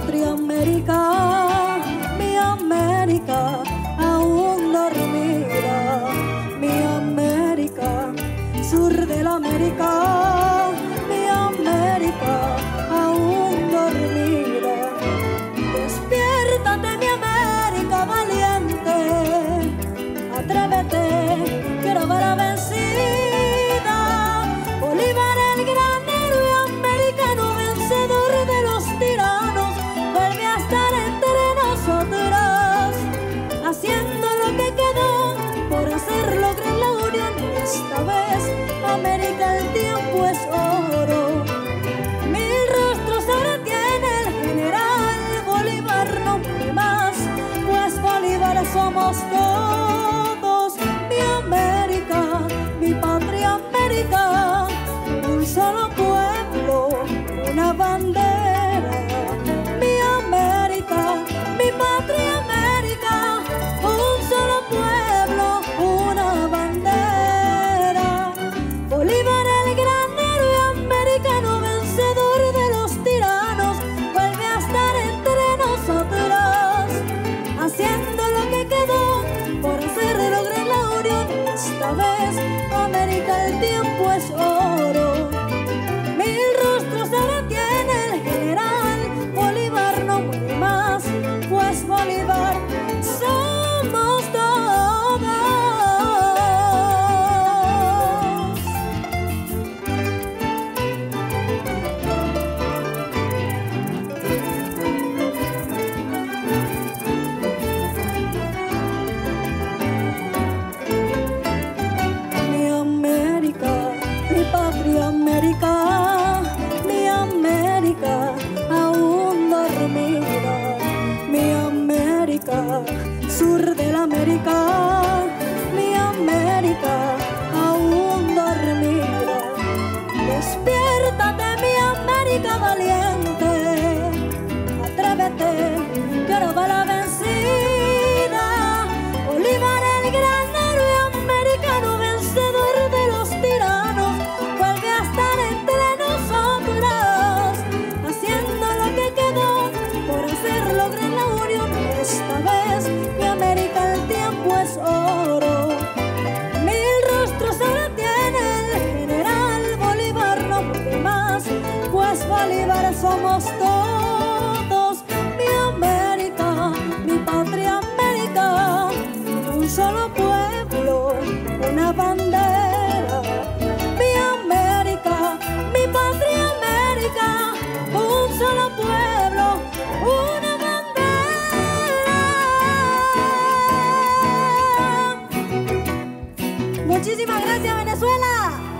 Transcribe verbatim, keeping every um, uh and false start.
patria América, mi América, aún dormida, mi América, sur de la América, mi América, aún dormida. Despiértate, mi América valiente, atrévete, que no va la vencida. Bolívar el gran héroe americano, vencedor de los tiranos, vuelve a estar entre nosotros, haciendo lo que quedó por hacer lograr la unión. Esta vez América, el tiempo es oro. Mil rostros ahora tiene el general Bolívar, no muere más, pues Bolívar somos todos. Mi América, mi patria América, un solo pueblo, una bandera. Mi América, mi patria América, un solo pueblo, una bandera. Bolívar el gran héroe americano, vencedor de los tiranos, vuelve a estar entre nosotros, haciendo lo que quedó por hacer lograr la unión. Esta vez América, el tiempo es oro. Mil rostros ahora tiene el general Bolívar, no muere más, pues Bolívar somos todos. Mi América, mi patria América, mi América, aún dormida, mi América, sur de la América, mi América, aún dormida. Despiértate, mi América valiente, atrévete, que no va la vencida. Bolívar el gran héroe americano, vencedor de los tiranos, vuelve a estar entre nosotros, haciendo lo que quedó por hacer lograr la unión. Esta vez mi América, el tiempo es oro. Mil rostros ahora tiene el general Bolívar, no puede más, pues Bolívar somos todos. Mi América, mi patria América, un solo pueblo, una bandera. Mi América, mi patria América, un solo pueblo, una bandera. Muchísimas gracias, Venezuela.